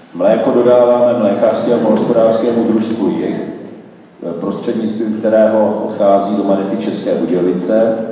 Mléko dodáváme mlékařskému hospodářskému družstvu Jih, prostřednictvím kterého odchází do Manety České Budějovice.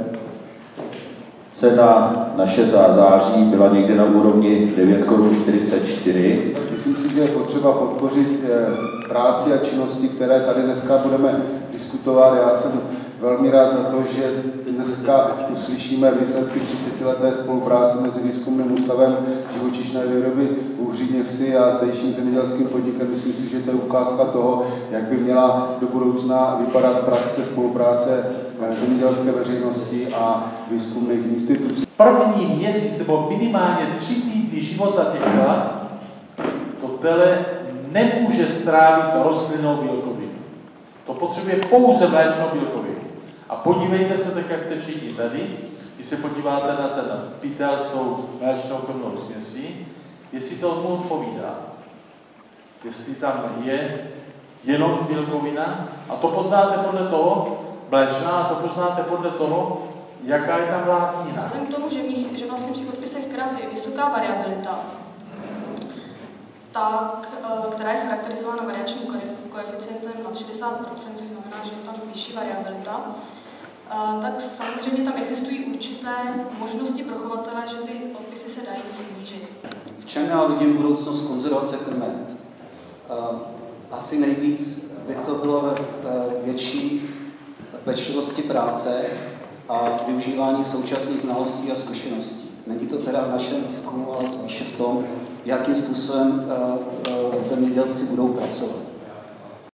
Cena na 6. září byla někde na úrovni 9,44 Kč. Myslím si, že je potřeba podpořit práci a činnosti, které tady dneska budeme diskutovat. Já jsem velmi rád za to, že dneska uslyšíme výsledky 30leté spolupráce mezi Výzkumným ústavem živočišné výroby v Uhříněvsi a zdejším zemědělským podnikem. Myslím si, že to je ukázka toho, jak by měla do budoucna vypadat praxe spolupráce zemědělské veřejnosti a výzkumných institucí. První měsíc nebo minimálně 3 týdny života těch lat to tele nemůže strávit rostlinnou bílkovinu. To potřebuje pouze mléčnou bílkovinu. A podívejte se tak, jak se všichni tady, když se podíváte na ten pytel s tou mléčnou krmnou směsí, jestli to mu odpovídá. Jestli tam je jenom bílkovina, a to poznáte podle toho, mléčná, a to poznáte podle toho, jaká je tam vláknina. Vzhledem k tomu, že vlastně v těch odpisech krav je vysoká variabilita, tak, která je charakterizována variačním koeficientem nad 60%, což znamená, že je tam vyšší variabilita, tak samozřejmě tam existují určité možnosti pro chovatele, že ty odpisy se dají snížit. V čem já vidím budoucnost konzervace krmiv? Asi nejvíc by to bylo ve větší pečlivosti práce a využívání současných znalostí a zkušeností. Není to teda v našem výzkumu, ale spíše v tom, jakým způsobem zemědělci budou pracovat.